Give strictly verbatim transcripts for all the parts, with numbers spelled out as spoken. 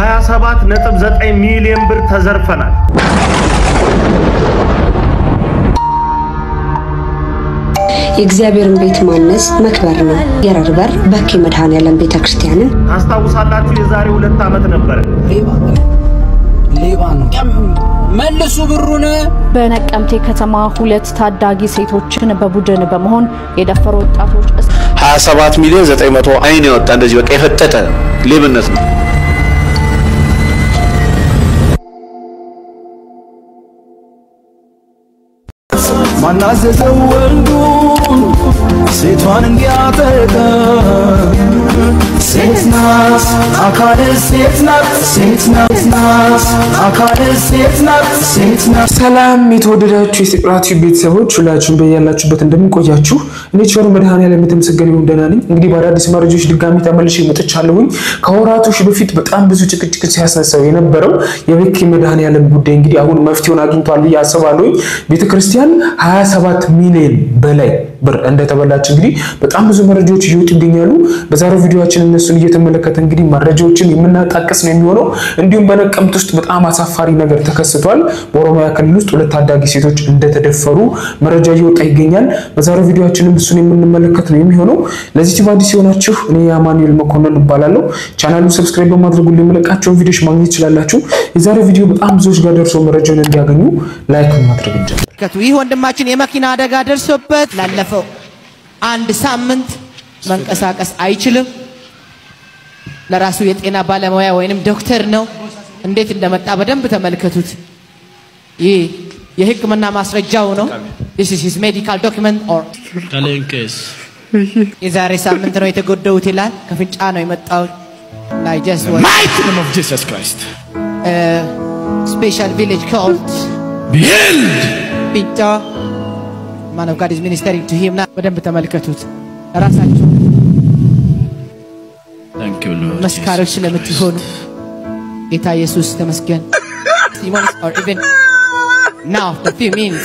ሃያ ሰባት ነጥብ ዘጠኝ ሚሊዮን ብር ተዘርፈናል የእግዚአብሔርን ቤት ማነጽ መክበር ነው የረርበር በኪ መድኃኔዓለም ቤተክርስቲያንን ታስታውሳላችሁ የዛሬ ሁለት ዓመት ነበር ሌባ ነው መልሱ ብሩን በነቀምቴ ከተማ ሁለት ታዳጊ ሴቶችን በቡድን በመሆን የደፈሩ ወጣቶች ሃያ ሰባት ሚሊዮን ዘጠኝ መቶ አይን ያወጣ እንደዚህ በቃ የፈጠጠ ሌብነት ነው ማናዘዘው ወንዱን ሴቷን እንዲያጠቃ ሴትናስ አካለ ሴትናስ ሴትናስ አካለ ሴትናስ ሴትናስ ሰላም የተወደዳችሁ የስቅራቱ ቤተሰቦች ሁላችሁም በያላችሁበት እንደምንቆያችሁ እኔ ቸሩ መድኃኔዓለም የተመሰገነው እንደና ነኝ እንግዲህ በአዳዲስ መረጃዎች ድጋሚ ተመልሼ መጥቻለሁኝ ከወራቶች በፊት በጣም ብዙ ጭቅጭቅ ሲያሳሰው የነበረው የበኪ መድኃኔዓለም ጉዳይ እንግዲህ አሁን መፍትሄውን አግኝቷል ያስባለሁ ቤተክርስቲያን ሃያ ሰባት ሚሊዮን በላይ ብር እንደተበላች እንግዲህ በጣም ብዙ መረጃዎች ይወጡ ይገኛሉ በዛሬው ቪዲዮአችን እነሱን እየተመለከተ እንግዲህ መረጃዎችን የምናጣቀስ ነው የሚሆነው እንዲሁም በነቀምት ውስጥ በጣም አሳፋሪ ነገር ተከስቷል በኦሮሚያ ክልል ውስጥ ሁለት ታዳጊ ሴቶች እንደተደፈሩ መረጃ ይወጣ ይገኛል በዛሬው ቪዲዮአችን እሱን የምንመለከት ነው የሚሆነው ለዚህ ቲቪ ሲሆናችሁ እኔ ያማኑኤል መኮንን እባላለሁ ቻናሉን ሰብስክራይብ በማድረግ ሁሉ የምለቃቸው ቪዲዮዎች ማግኘት ይችላልላችሁ የዛሬው ቪዲዮ በጣም ብዙዎች ጋር ደርሶ መረጃውን እንዲያገኙ ላይክ ማድረግ እንጀምር ይህ ወንድማችን የመኪና አደጋ ደርሶበት ላለፈው አንድ ሳምንት መንቀሳቀስ አይችልም ለራሱ የጤና ባለሙያ ወይንም ዶክተር ነው እንዴት እንደመጣ በደንብ ተመልከቱት ይህ የህክምና ማስረጃው ነው this is his medical document or ታለንከስ የዛሬ ሳምንት ነው የተጎደውት ይላል ከፍንጫ ነው የመጣው ላይ just one mighty name of Jesus Christ a special village called build Pinto man of God is ministering to him now በደንብ ተመልከቱት ራሳችሁ thank you Lord መስካሮች ስለምትሆኑ ጌታ ኢየሱስ ተመስገን demons or even now the few means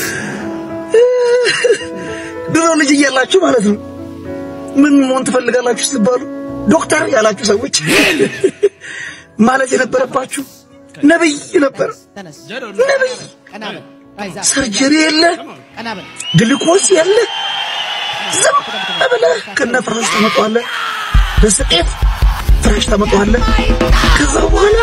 ድሮ ልጅ እያላችሁ ማለት ነው ምን ምን ትፈልጋላችሁ ሲባሉ ዶክተር ያላችሁ ሰዎች ማለት የነበረባችሁ ነብይ ነበር ነብይ ሰርጀሪ የለ ግሉኮስ የለ ዝም ብለህ ከነፍራሽ ተመጣለ በስጤት ፍራሽ ተመጣለ ከዛ በኋላ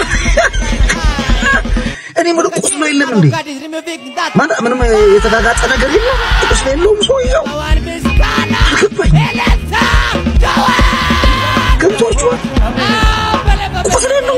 እኔ ምን ቁስሎ የለም እንዴ ማን ምንም የተጋጋጠ ነገር የለም ቁስሎ የለም ሰው ይው ከብቶቹ ቁስሎ የለም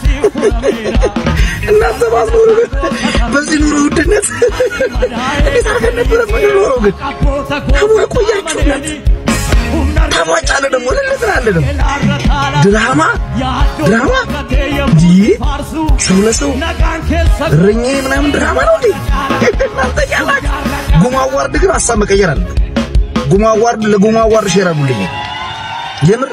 እናንተ ባዝኖር በዚህ ኑሮ ውድነት እንዴት አድርገን ነበር የምንኖረው ግን ታሞይ ቆያችሁነት ታሟጫለ ደግሞ ለለትራለ ደግሞ ድራማ ድራማ ዲ ሰው ለሰው ረኛ ምናምን ድራማ ነው እንዴ እናንተ ያላችሁ ጉማዋርድ ግን ሐሳብ መቀየር አለ ጉማዋርድ ለጉማዋርድ ሼር አድርጉልኝ የምር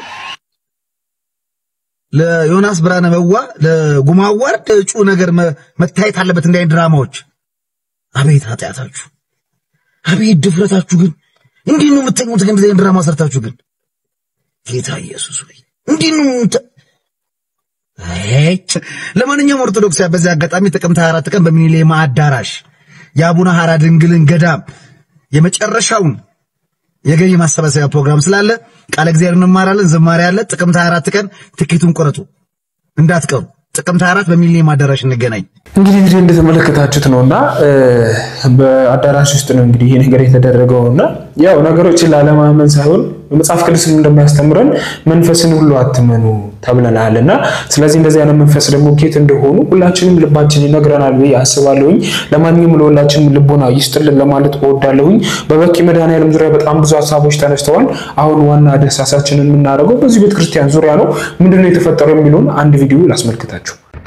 ለዮናስ ብራነ መዋ ለጉማዋርድ እጩ ነገር መታየት አለበት እንዳይ ድራማዎች አቤት ኃጢያታችሁ አቤት ድፍረታችሁ ግን እንዴት ነው የምትተኙት ግን እንደዚህ ድራማ ሰርታችሁ ግን ጌታ ኢየሱስ ወይ እንዴት ነው አይ ለማንኛውም ኦርቶዶክስ በዚህ አጋጣሚ ጥቅምት ሃያ አራት ቀን በሚኒሌማ አዳራሽ ያቡነ ሐራ ድንግልን ገዳም የመጨረሻውን የገቢ ማሰባሰቢያ ፕሮግራም ስላለ ቃለ እግዚአብሔርን እንማራለን ዘማሪ ያለ ጥቅምት ሃያ አራት ቀን ትኬቱን ቆረጡ እንዳትቀሩ ጥቅምት ሃያ አራት በሚሊኒየም አዳራሽ እንገናኝ እንግዲህ እንግዲህ እንደተመለከታችሁት ነውና በአዳራሽ ውስጥ ነው እንግዲህ ይሄ ነገር የተደረገውና ያው ነገሮችን ላለማመን ሳይሆን መጽሐፍ ቅዱስን እንደማያስተምረን መንፈስን ሁሉ አትመኑ ተብለናልና ስለዚህ እንደዚህ አይነት መንፈስ ደግሞ ኬት እንደሆኑ ሁላችንም ልባችን ይነግረናል ብዬ አስባለሁኝ ለማንኛውም ለሁላችንም ልቦና ይስጥልን ለማለት እወዳለሁኝ በበኪ መድኃኔዓለም ዙሪያ በጣም ብዙ ሐሳቦች ተነስተዋል አሁን ዋና ደሳሳችንን እናደርገው በዚህ ቤተክርስቲያን ዙሪያ ነው ምንድነው የተፈጠረው የሚሉን አንድ ቪዲዮ ላስመልክታችሁ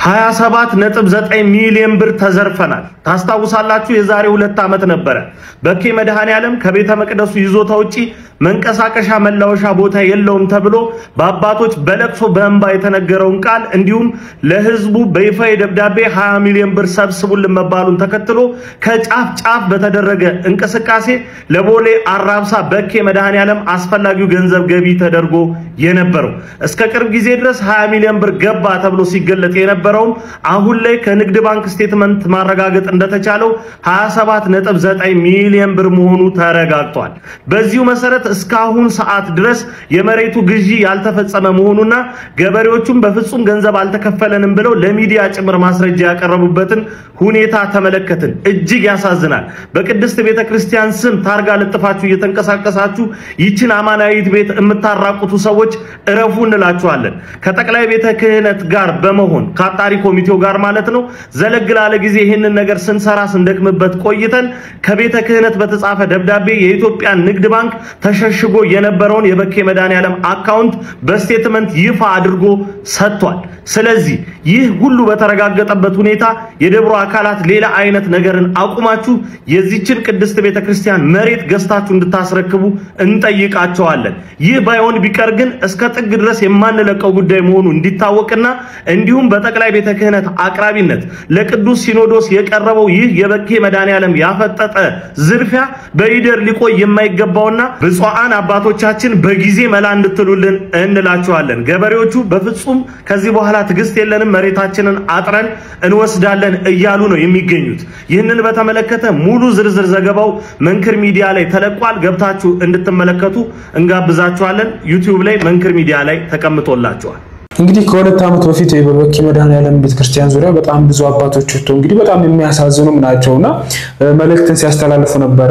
ሀያ ሰባት ነጥብ ዘጠኝ ሚሊዮን ብር ተዘርፈናል። ታስታውሳላችሁ የዛሬ ሁለት ዓመት ነበር በኬ መድኃኔዓለም ከቤተ መቅደሱ ይዞታ ውጪ መንቀሳቀሻ መላወሻ ቦታ የለውም ተብሎ በአባቶች በለቅሶ በእንባ የተነገረውን ቃል እንዲሁም ለህዝቡ በይፋ ደብዳቤ ሀያ ሚሊዮን ብር ሰብስቡልን መባሉን ተከትሎ ከጫፍ ጫፍ በተደረገ እንቅስቃሴ ለቦሌ አራብሳ በኬ መድኃኔዓለም አስፈላጊው ገንዘብ ገቢ ተደርጎ የነበረው እስከ ቅርብ ጊዜ ድረስ ሀያ ሚሊዮን ብር ገባ ተብሎ ሲገለጥ የነበረው አሁን ላይ ከንግድ ባንክ ስቴትመንት ማረጋገጥ እንደተቻለው ሀያ ሰባት ነጥብ ዘጠኝ ሚሊዮን ብር መሆኑ ተረጋግጧል። በዚሁ መሰረት እስካሁን ሰዓት ድረስ የመሬቱ ግዢ ያልተፈጸመ መሆኑና ገበሬዎቹም በፍጹም ገንዘብ አልተከፈለንም ብለው ለሚዲያ ጭምር ማስረጃ ያቀረቡበትን ሁኔታ ተመለከትን። እጅግ ያሳዝናል። በቅድስት ቤተክርስቲያን ስም ታርጋ ለጥፋችሁ እየተንቀሳቀሳችሁ ይችን አማናዊት ቤት የምታራቁቱ ሰዎች እረፉ እንላችኋለን። ከጠቅላይ ቤተ ክህነት ጋር በመሆን ከአጣሪ ኮሚቴው ጋር ማለት ነው ዘለግላለ ጊዜ ይሄንን ነገር ስንሰራ ስንደክምበት ቆይተን ከቤተ ክህነት በተጻፈ ደብዳቤ የኢትዮጵያ ንግድ ባንክ ተሸሽጎ የነበረውን የበኬ መድኃኔዓለም አካውንት በስቴትመንት ይፋ አድርጎ ሰጥቷል። ስለዚህ ይህ ሁሉ በተረጋገጠበት ሁኔታ የደብሮ አካላት ሌላ አይነት ነገርን አቁማችሁ የዚችን ቅድስት ቤተክርስቲያን መሬት ገዝታችሁ እንድታስረክቡ እንጠይቃቸዋለን። ይህ ባይሆን ቢቀር ግን እስከ ጥግ ድረስ የማንለቀው ጉዳይ መሆኑ እንዲታወቅና እንዲሁም በጠቅላይ ቤተ ክህነት አቅራቢነት ለቅዱስ ሲኖዶስ የቀረበው ይህ የበኬ መድኃኔዓለም ያፈጠጠ ዝርፊያ በይደር ሊቆይ የማይገባውና ብፁዓን አባቶቻችን በጊዜ መላ እንድትሉልን እንላችኋለን። ገበሬዎቹ በፍጹም ከዚህ በኋላ ትግስት የለንም መሬታችንን አጥረን እንወስዳለን እያሉ ነው የሚገኙት። ይህንን በተመለከተ ሙሉ ዝርዝር ዘገባው መንክር ሚዲያ ላይ ተለቋል። ገብታችሁ እንድትመለከቱ እንጋብዛችኋለን። ዩቲዩብ ላይ መንክር ሚዲያ ላይ ተቀምጦላችኋል። እንግዲህ ከሁለት ዓመት በፊት በበኬ መድኃኔዓለም ቤተክርስቲያን ዙሪያ በጣም ብዙ አባቶች ወጥቶ እንግዲህ በጣም የሚያሳዝኑም ናቸውና መልእክትን ሲያስተላልፉ ነበር።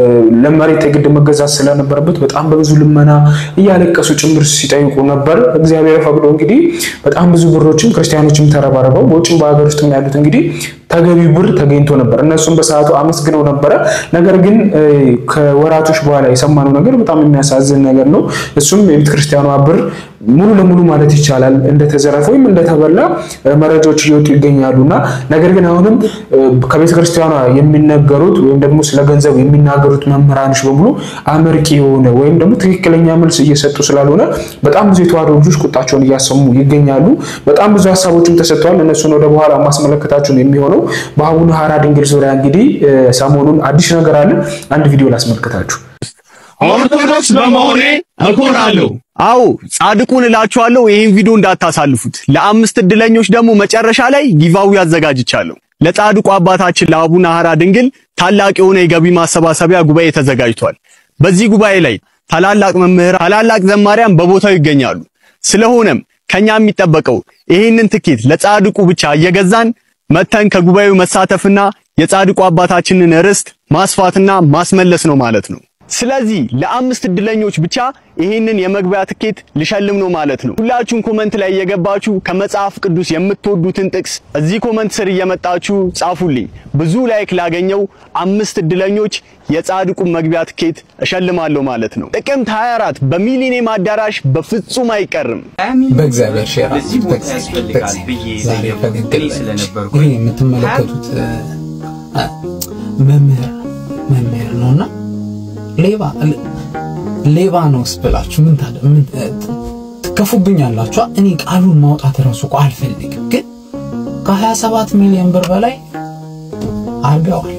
ለመሬት የግድ መገዛት ስለነበረበት በጣም በብዙ ልመና እያለቀሱ ጭምር ሲጠይቁ ነበር። እግዚአብሔር ፈቅዶ እንግዲህ በጣም ብዙ ብሮችን ክርስቲያኖችም ተረባረበው በውጭም በአገር ውስጥም ያሉት እንግዲህ ተገቢ ብር ተገኝቶ ነበር። እነሱም በሰዓቱ አመስግነው ነበር። ነገር ግን ከወራቶች በኋላ የሰማነው ነገር በጣም የሚያሳዝን ነገር ነው። እሱም የቤተክርስቲያኗ ብር ሙሉ ለሙሉ ማለት ይቻላል እንደተዘረፈ ወይም እንደተበላ መረጃዎች እየወጡ ይገኛሉና ነገር ግን አሁንም ከቤተክርስቲያኗ የሚነገሩት ወይም ደግሞ ስለ ገንዘብ የሚናገሩት መምህራኖች በሙሉ አመርቂ የሆነ ወይም ደግሞ ትክክለኛ መልስ እየሰጡ ስላልሆነ በጣም ብዙ የተዋሕዶ ልጆች ቁጣቸውን እያሰሙ ይገኛሉ። በጣም ብዙ ሐሳቦችም ተሰጥተዋል። እነሱን ወደ በኋላ ማስመለከታችሁ ነው የሚሆነው። በአቡነ ሐራ ድንግል ዙሪያ እንግዲህ ሰሞኑን አዲስ ነገር አለ። አንድ ቪዲዮ ላስመልከታችሁ። ኦርቶዶክስ በመሆኔ እኮራለሁ። አው ጻድቁን እላችኋለሁ። ይሄን ቪዲዮ እንዳታሳልፉት። ለአምስት እድለኞች ደግሞ መጨረሻ ላይ ጊቫዊ ያዘጋጅቻለሁ። ለጻድቁ አባታችን ለአቡነ ሐራ ድንግል ታላቅ የሆነ የገቢ ማሰባሰቢያ ጉባኤ ተዘጋጅቷል። በዚህ ጉባኤ ላይ ታላላቅ መምህራን፣ ታላላቅ ዘማሪያን በቦታው ይገኛሉ። ስለሆነም ከኛ የሚጠበቀው ይሄንን ትኬት ለጻድቁ ብቻ እየገዛን መተን ከጉባኤው መሳተፍና የጻድቁ አባታችንን ርስት ማስፋትና ማስመለስ ነው ማለት ነው። ስለዚህ ለአምስት እድለኞች ብቻ ይሄንን የመግቢያ ትኬት ልሸልም ነው ማለት ነው። ሁላችሁም ኮሜንት ላይ እየገባችሁ ከመጽሐፍ ቅዱስ የምትወዱትን ጥቅስ እዚህ ኮሜንት ስር እየመጣችሁ ጻፉልኝ። ብዙ ላይክ ላገኘው አምስት እድለኞች የጻድቁ መግቢያ ትኬት እሸልማለሁ ማለት ነው። ጥቅምት ሃያ አራት በሚሊኒየም አዳራሽ በፍጹም አይቀርም። በእግዚአብሔር ሼራ ዛሬ ፈገግል ስለነበርኩ ይሄ የምትመለከቱት መምህር መምህር ነውና ሌባ ሌባ ነው ስብላችሁ ምን ታደ ምን ትከፉብኛላችሁ። እኔ ቃሉን ማውጣት ራሱ እኮ አልፈልግም፣ ግን ከሀያ ሰባት ሚሊዮን ብር በላይ አርገዋል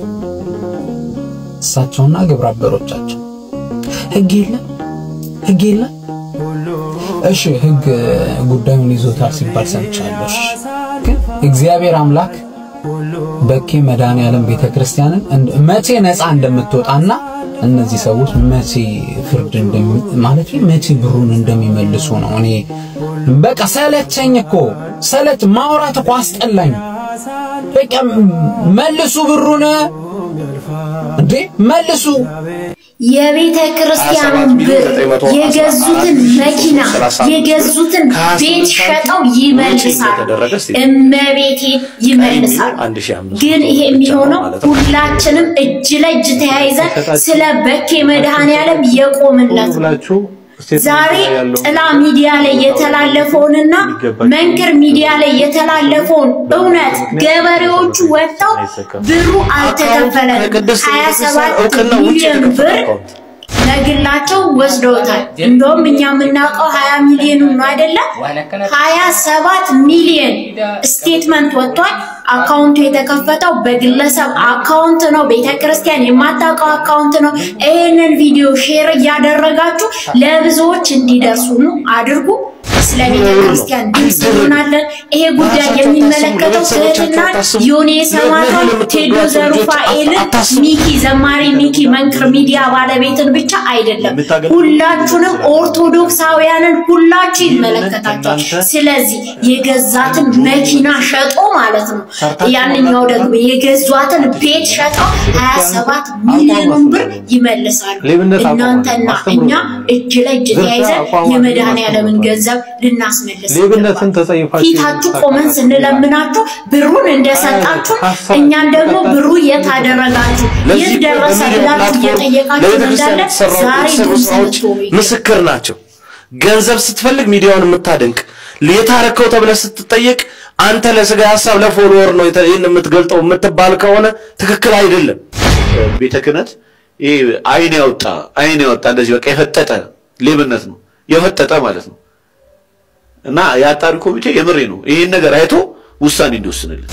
እሳቸውና ግብረ አበሮቻቸው። ህግ የለም ህግ የለም። እሺ ህግ ጉዳዩን ይዞታል ሲባል ሰምቻለሁ። ግን እግዚአብሔር አምላክ በኬ መድኃኔዓለም ቤተክርስቲያንን መቼ ነፃ እንደምትወጣና እነዚህ ሰዎች መቼ ፍርድ እንደሚ ማለት መቼ ብሩን እንደሚመልሱ ነው። እኔ በቃ ሰለቸኝ እኮ ሰለች ማውራት እኮ አስጠላኝ። በቃ መልሱ ብሩን እንዴ መልሱ። የቤተ ክርስቲያኑን ብር የገዙትን መኪና የገዙትን ቤት ሸጠው ይመልሳል። እመቤቴ ይመልሳል። ግን ይሄ የሚሆነው ሁላችንም እጅ ለእጅ ተያይዘን ስለ በኬ መድኃኔዓለም የቆምንለት ዛሬ ጥላ ሚዲያ ላይ የተላለፈውንና መንክር ሚዲያ ላይ የተላለፈውን እውነት ገበሬዎቹ ወጣው ብሩ አልተከፈለም ሀያ ሰባት ሚሊዮን ብር ለግላቸው ወስደውታል እንደውም እኛ ምናቀው ሀያ ሚሊዮን ነው አይደለ ሀያ ሰባት ሚሊዮን ስቴትመንት ወጥቷል አካውንቱ የተከፈተው በግለሰብ አካውንት ነው ቤተክርስቲያን የማታውቀው አካውንት ነው ይሄንን ቪዲዮ ሼር ያደረጋችሁ ለብዙዎች እንዲደርሱ ነው አድርጉ ስለ ቤተክርስቲያን ድምጽ ይሆናለን ይሄ ጉዳይ የሚመለከተው ስለትና ዮኔ ሰማቶ ቴዶ ዘሩፋኤል ሚኪ ዘማሪ ሚኪ መንክር ሚዲያ ባለቤትን ብቻ አይደለም ሁላችሁንም ኦርቶዶክሳውያንን ሁላችሁ ይመለከታችኋል ስለዚህ የገዛትን መኪና ሸጦ ማለት ነው ያንኛው ደግሞ የገዛትን ቤት ሸጦ ሀያ ሰባት ሚሊዮን ብር ይመልሳሉ እናንተና እኛ እጅ ላይ እጅ ተያይዘን የመድኃኒዓለምን ገንዘብ ልናስመልስ ለብነትን ተጸይፋችሁ ፊታችሁ ቆመን ስንለምናችሁ ብሩን እንደሰጣችሁ እኛን ደግሞ ብሩ የታደረጋችሁ ይደረሰ ብላችሁ እየጠየቃችሁ እንዳለ ዛሬ ድምጽ ምስክር ናቸው ገንዘብ ስትፈልግ ሚዲያውን የምታደንቅ ለየታረከው ተብለ ስትጠየቅ አንተ ለስጋ ሐሳብ ለፎሎወር ነው ይሄን የምትገልጠው የምትባል ከሆነ ትክክል አይደለም ቤተክነት ይሄ አይን ያወጣ አይን ያወጣ እንደዚህ በቃ የፈጠጠ ሌብነት ነው የፈጠጠ ማለት ነው እና ያጣሪ ኮሚቴ የምሬ ነው ይሄን ነገር አይቶ ውሳኔ እንዲወስንልን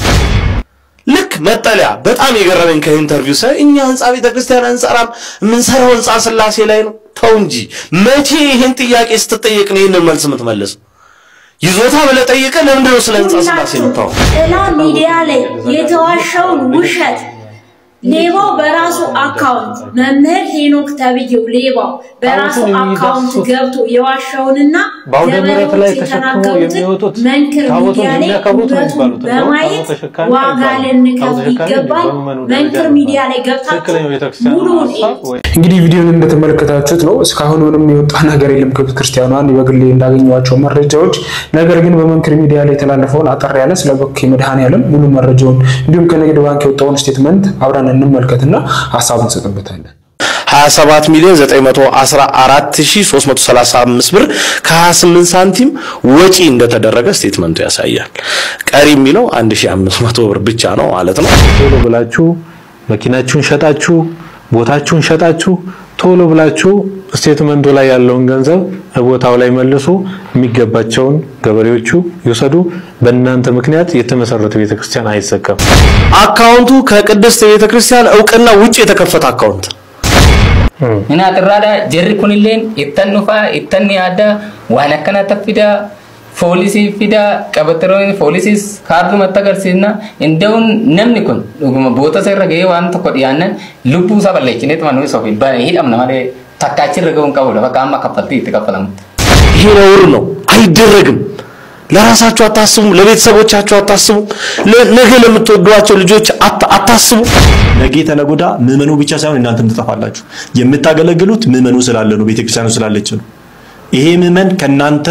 ልክ መጠለያ በጣም የገረመኝ ከኢንተርቪው ሰ እኛ ህንጻ ቤተክርስቲያን አንጻራም ምን ሰራው ህንጻ ስላሴ ላይ ነው ተው እንጂ መቼ ይሄን ጥያቄ ስትጠየቅ ነው ይሄን መልስ የምትመልስ ይዞታ ብለ ጠይቀ ለምን ነው ስለ ህንጻ ስላሴ ነው ተው ጥላ ሚዲያ ላይ የተዋሸው ውሸት ሌባው በራሱ አካውንት መምህር ሄኖክ ተብየው ሌባው በራሱ አካውንት ገብቶ የዋሻውንና ባውደምረት ላይ ተሸክመው የሚወጡት መንክር ሚዲያ ላይ በማየት ዋጋ ልንከፍል ይገባል መንክር ሚዲያ ላይ ገብታችሁ ሙሉውን እንግዲህ ቪዲዮውን እንደተመለከታችሁት ነው እስካሁን ምንም የወጣ ነገር የለም ከክርስቲያናን በግሌ እንዳገኘዋቸው መረጃዎች ነገር ግን በመንክር ሚዲያ ላይ የተላለፈውን አጠር ያለ ስለ በክ መድኃኒዓለም ሙሉ መረጃውን እንዲሁም ከንግድ ባንክ የወጣውን ስቴትመንት አብራን እንመልከትና ሐሳቡን እንሰጥበታለን ሀያ ሰባት ሚሊዮን ዘጠኝ መቶ አስራ አራት ሺህ ሶስት መቶ ሰላሳ አምስት ብር ከሀያ ስምንት ሳንቲም ወጪ እንደተደረገ ስቴትመንቱ ያሳያል ቀሪ የሚለው አንድ ሺህ አምስት መቶ ብር ብቻ ነው ማለት ነው ቶሎ ብላችሁ መኪናችሁን ሸጣችሁ ቦታችሁን ሸጣችሁ ቶሎ ብላችሁ ስቴትመንቱ ላይ ያለውን ገንዘብ ቦታው ላይ መልሱ የሚገባቸውን ገበሬዎቹ ይወሰዱ በእናንተ ምክንያት የተመሰረተ ቤተክርስቲያን አይዘጋም አካውንቱ ከቅድስት ቤተክርስቲያን ዕውቅና ውጪ የተከፈተ አካውንት እና ተራዳ ጀሪ ኩንሌን ይተንፋ ይተንያዳ ዋናከና ተፍዳ ፖሊሲ ፊዳ ቀበጥሮን ፖሊሲስ ካርዱ መተገርሲና እንደውን ነምኒኩን ቦታ ሰረገ ዋንተ ቆዲያነ ልቡ ሰበለችኔት ማኑ ሶፊ በሂዳም ነው ማለት ታካችን ረገውን ቀበለ በቃማ ከፈልቲ ተከፈለም ይሄ ነውር ነው አይደረግም ለራሳችሁ አታስቡ ለቤተሰቦቻችሁ አታስቡ ለነገ ለምትወዷቸው ልጆች አታስቡ ነገ ተነጎዳ ምመኑ ብቻ ሳይሆን እናንተም ተጣፋላችሁ የምታገለግሉት ምመኑ ስላለ ነው ቤተክርስቲያኑ ስላለች ነው ይሄ ምመን ከናንተ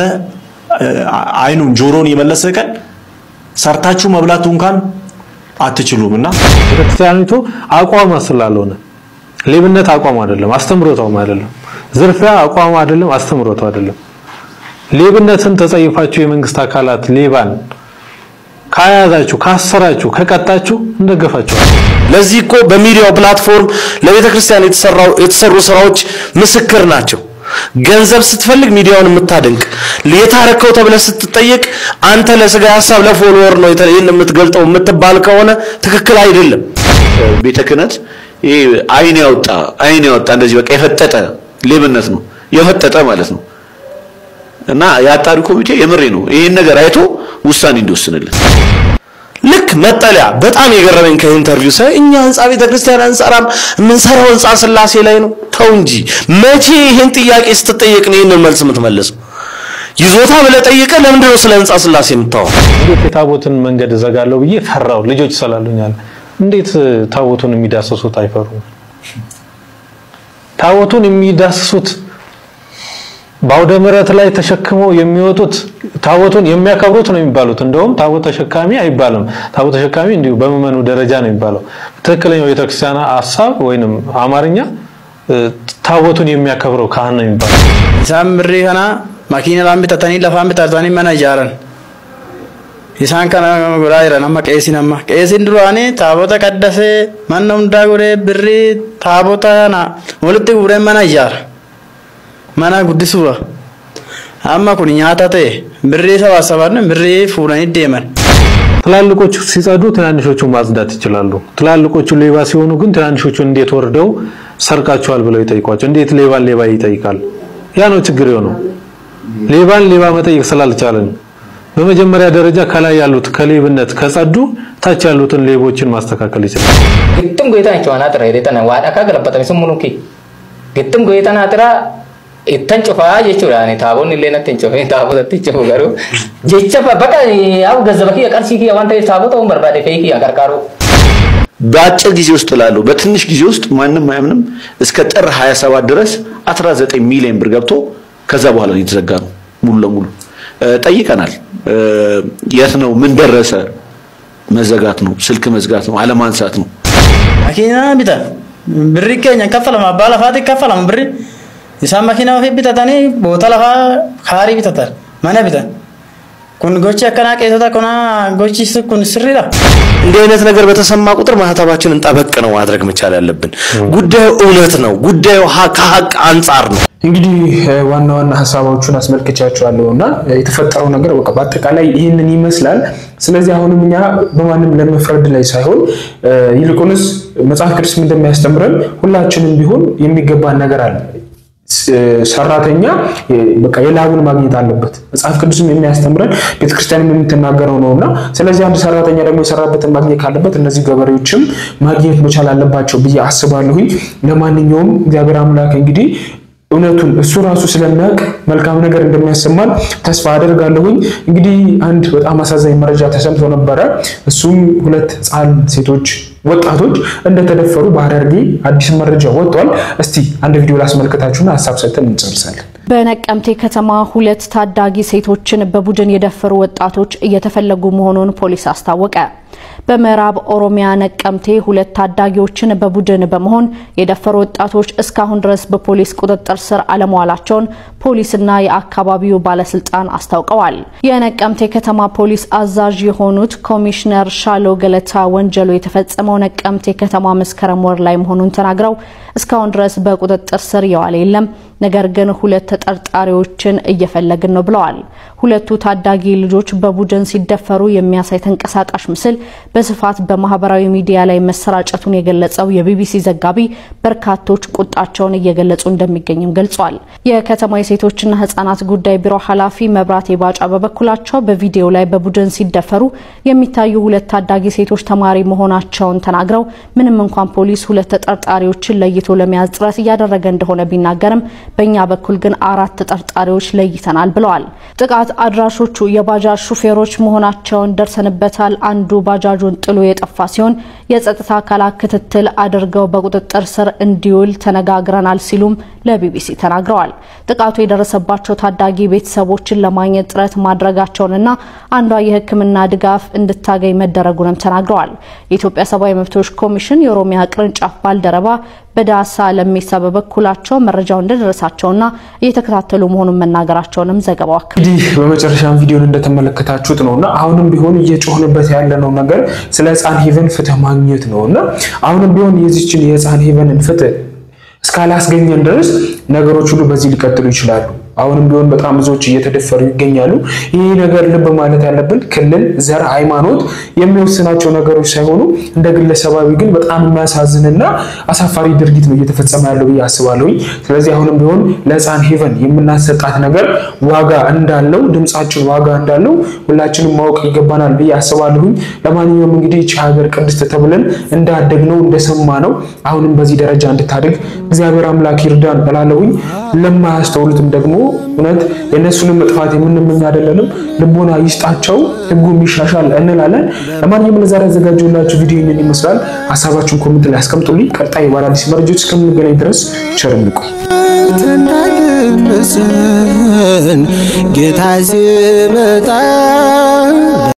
አይኑን ጆሮን የመለሰ ቀን ሰርታችሁ መብላቱ እንኳን አትችሉምና ቤተክርስቲያኒቱ አቋም ስላልሆነ ሌብነት አቋም አይደለም አስተምሮታው አይደለም ዝርፊያ አቋም አይደለም አስተምሮታው አይደለም ሌብነትን ተጸይፋችሁ የመንግስት አካላት ሌባን ካያዛችሁ ካሰራችሁ ከቀጣችሁ እንደገፋችሁ ለዚህ እኮ በሚዲያው ፕላትፎርም ለቤተክርስቲያን የተሰራው የተሰሩ ስራዎች ምስክር ናቸው ገንዘብ ስትፈልግ ሚዲያውን የምታደንቅ ለየታረከው ተብለ ስትጠየቅ አንተ ለስጋ ሐሳብ ለፎሎወር ነው ይሄን የምትገልጠው የምትባል ከሆነ ትክክል አይደለም ቤተክነት ይሄ አይን ያወጣ አይን ያወጣ እንደዚህ በቃ የፈጠጠ ሌብነት ነው የፈጠጠ ማለት ነው እና ያጣሪ ኮሚቴ የምሬ ነው ይሄን ነገር አይቶ ውሳኔ እንዲወስንልን ልክ መጠለያ በጣም የገረመኝ ከኢንተርቪው ሰ እኛ ህንጻ ቤተክርስቲያን አንጻራም ምን ሰራው ህንጻ ስላሴ ላይ ነው ተው እንጂ መቼ ይሄን ጥያቄ ስትጠየቅ ነው ይሄን መልስ የምትመልስ ይዞታ ብለ ጠይቀ ለምን ነው ስለ ህንጻ ስላሴ የምታወራው እንዴት ታቦትን መንገድ ዘጋለው ብዬ ፈራው ልጆች ሰላሉኛል እንዴት ታቦቱን የሚዳሰሱት አይፈሩ ታቦቱን የሚዳሰሱት ባውደምረት ላይ ተሸክመው የሚወጡት ታቦቱን የሚያከብሩት ነው የሚባሉት እንደውም ታቦት ተሸካሚ አይባልም ታቦት ተሸካሚ እንዲሁ በመመኑ ደረጃ ነው የሚባለው ትክክለኛው ቤተክርስቲያን ሐሳብ ወይንም አማርኛ ታቦቱን የሚያከብረው ካህን ነው የሚባለው ሳምሪ ሀና ማኪና ላምብታታኒ ለፋም ታርታኒ ማና ያራን ይሳን ከና ጎራይራ ነማ ቀሲናማ ቀሲን ድሮአኔ ታቦታ ቀደሰ ማንም ዳጎሬ ብሪ ታቦታና ወልቲ ጉሬ ማና ያራ ማና ጉዲሱራ አማ ኩን ኛታቴ ብሪ ሰባሰባን ብሪ ፉራኒ ደመን ትላልቆቹ ሲጸዱ ትናንሾቹ ማጽዳት ይችላሉ ትላልቆቹ ሌባ ሲሆኑ ግን ትናንሾቹ እንዴት ወርደው ሰርቃቸዋል ብለው ይጠይቋቸው እንዴት ሌባን ሌባ ይጠይቃል ያ ነው ችግር ነው ሌባን ሌባ መጠየቅ ስላልቻለን በመጀመሪያ ደረጃ ከላይ ያሉት ከሌብነት ከጸዱ ታች ያሉትን ሌቦችን ማስተካከል ይችላል ግጥም ጎይታ ይቻና ጥራ ይደተና ዋዳ ካገለበተ ስሙኑኪ ግጥም ጎይታና ጥራ እተንጨፋ የቹራኔ ታቦን ለነተ እንጨፋ ታቦት ተጨፉ ጋሩ ጀቸፋ በቃ ያው ገዘበኪ ያቀርሲኪ ያዋንተ ታቦታው በርባዴ ፈይኪ ያቀርቃሩ በአጭር ጊዜ ውስጥ ላሉ በትንሽ ጊዜ ውስጥ ማንንም ማያምንም እስከ ጥር ሃያ ሰባት ድረስ አስራ ዘጠኝ ሚሊዮን ብር ገብቶ ከዛ በኋላ የተዘጋ ነው ሙሉ ለሙሉ ጠይቀናል የት ነው ምን ደረሰ መዘጋት ነው ስልክ መዝጋት ነው አለማንሳት ነው ማኪና ቢታ ብሪ ከኛ ከፈለማ ባላፋት ከፈለማ ብሪ ይሳም ማኪና ወፊ ቢታታኒ ቦታ ለፋ ካሪ ቢታታል ማና ቢታ ኩን ጎቺ አከና ቀይታ ኮና ጎቺ ስኩን ስሪራ እንዲህ አይነት ነገር በተሰማ ቁጥር ማህተባችንን ጠበቅ ነው ማድረግ መቻል ያለብን ጉዳዩ እውነት ነው ጉዳዩ ሀቅ ሀቅ አንፃር ነው እንግዲህ ዋና ዋና ሐሳቦቹን አስመልክቻቸዋለሁና የተፈጠረው ነገር በቃ በአጠቃላይ ይሄንን ይመስላል ስለዚህ አሁንም እኛ በማንም ለመፍረድ ላይ ሳይሆን ይልቁንስ መጽሐፍ ቅዱስ እንደሚያስተምረን ሁላችንም ቢሆን የሚገባን ነገር አለ ሰራተኛ በቃ የላቡን ማግኘት አለበት መጽሐፍ ቅዱስም የሚያስተምረን ቤተክርስቲያንም የምትናገረው ነውና ስለዚህ አንድ ሰራተኛ ደግሞ የሰራበትን ማግኘት ካለበት እነዚህ ገበሬዎችም ማግኘት መቻል አለባቸው ብዬ አስባለሁኝ ለማንኛውም እግዚአብሔር አምላክ እንግዲህ እውነቱን እሱ ራሱ ስለሚያውቅ መልካም ነገር እንደሚያሰማን ተስፋ አደርጋለሁኝ እንግዲህ አንድ በጣም አሳዛኝ መረጃ ተሰምቶ ነበር እሱም ሁለት ህፃን ሴቶች ወጣቶች እንደተደፈሩ በሐረርጌ አዲስ መረጃ ወጥቷል እስቲ አንድ ቪዲዮ ላስመልከታችሁና ሐሳብ ሰጥተን እንጨርሳለን በነቀምቴ ከተማ ሁለት ታዳጊ ሴቶችን በቡድን የደፈሩ ወጣቶች እየተፈለጉ መሆኑን ፖሊስ አስታወቀ በመራብ ኦሮሚያ ነቀምቴ ሁለት ታዳጊዎችን በቡድን በመሆን የደፈሩ ወጣቶች እስካሁን ድረስ በፖሊስ ቁጥጥር ስር አለመዋላቸውን ፖሊስና የአካባቢው ባለስልጣን አስታውቀዋል የነቀምቴ ከተማ ፖሊስ አዛዥ የሆኑት ኮሚሽነር ሻሎ ገለታ ወንጀሉ የተፈጸመው ነቀምቴ ከተማ መስከረም ወር ላይ መሆኑን ተናግረው እስካሁን ድረስ በቁጥጥር ስር የዋለ የለም ነገር ግን ሁለት ተጠርጣሪዎችን እየፈለግን ነው ብለዋል ሁለቱ ታዳጊ ልጆች በቡድን ሲደፈሩ የሚያሳይ ተንቀሳቃሽ ምስል በስፋት በማህበራዊ ሚዲያ ላይ መሰራጨቱን የገለጸው የቢቢሲ ዘጋቢ በርካቶች ቁጣቸውን እየገለጹ እንደሚገኙም ገልጿል የከተማ የሴቶችና ህፃናት ጉዳይ ቢሮ ኃላፊ መብራቴ ባጫ በበኩላቸው በቪዲዮ ላይ በቡድን ሲደፈሩ የሚታዩ ሁለት ታዳጊ ሴቶች ተማሪ መሆናቸውን ተናግረው ምንም እንኳን ፖሊስ ሁለት ተጠርጣሪዎችን ለይቶ ለመያዝ ጥረት እያደረገ እንደሆነ ቢናገርም በእኛ በኩል ግን አራት ተጠርጣሪዎች ለይተናል ብለዋል ጥቃት አድራሾቹ የባጃጅ ሹፌሮች መሆናቸውን ደርሰንበታል አንዱ ባጃጁን ጥሎ የጠፋ ሲሆን የጸጥታ አካላት ክትትል አድርገው በቁጥጥር ስር እንዲውል ተነጋግረናል ሲሉም ለቢቢሲ ተናግረዋል ጥቃቱ የደረሰባቸው ታዳጊ ቤተሰቦችን ለማግኘት ጥረት ማድረጋቸውንና አንዷ የህክምና ድጋፍ እንድታገኝ መደረጉንም ተናግረዋል የኢትዮጵያ ሰብአዊ መብቶች ኮሚሽን የኦሮሚያ ቅርንጫፍ ባልደረባ በዳሳ ለሚሳ በበኩላቸው መረጃው እንደደረሳቸውና እየተከታተሉ መሆኑን መናገራቸውንም ዘገባው አክሏል እንግዲህ በመጨረሻም ቪዲዮን እንደተመለከታችሁት ነውና አሁንም ቢሆን እየጮህንበት ያለነው ነገር ስለ ህፃን ሄቨን ፍትህ ማግኘት ነውና አሁንም ቢሆን የዚችን የህፃን ሄቨንን ፍትህ እስካላስገኘን ድረስ ነገሮች ሁሉ በዚህ ሊቀጥሉ ይችላሉ አሁንም ቢሆን በጣም ብዙዎች እየተደፈሩ ይገኛሉ ይሄ ነገር ልብ ማለት ያለብን ክልል ዘር ሃይማኖት የሚወስናቸው ነገሮች ሳይሆኑ እንደ ግለሰባዊ ግን በጣም የሚያሳዝንና አሳፋሪ ድርጊት ነው እየተፈጸመ ያለው ያስባለሁ ስለዚህ አሁንም ቢሆን ለህፃን ሄቨን የምናሰጣት ነገር ዋጋ እንዳለው ድምጻችን ዋጋ እንዳለው ሁላችንም ማወቅ ይገባናል ያስባለሁ ለማንኛውም እንግዲህ እቺ ሀገር ቅድስት ተብለን እንዳደግነው እንደሰማነው አሁንም በዚህ ደረጃ እንድታደግ እግዚአብሔር አምላክ ይርዳን እላለሁ ለማያስተውሉትም ደግሞ እውነት የነሱንም መጥፋት የምንመኝ አይደለንም ልቦና ይስጣቸው ህጉም ይሻሻል እንላለን ለማንኛውም ለዛሬ ያዘጋጀሁላችሁ ቪዲዮ ይህንን ይመስላል ሐሳባችሁን ኮሜንት ላይ አስቀምጡልኝ ቀጣይ በአዲስ መረጃዎች እስከምንገናኝ ድረስ ቸር እንቆይ ጌታ ሲመጣ